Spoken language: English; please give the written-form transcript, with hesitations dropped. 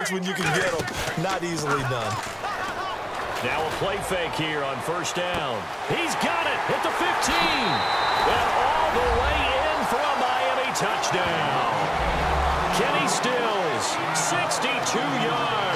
yards when you can get them. Not easily done. Now a play fake here on first down. He's got it at the 15. And all the way in for a Miami touchdown. Kenny Stills, 62 yards.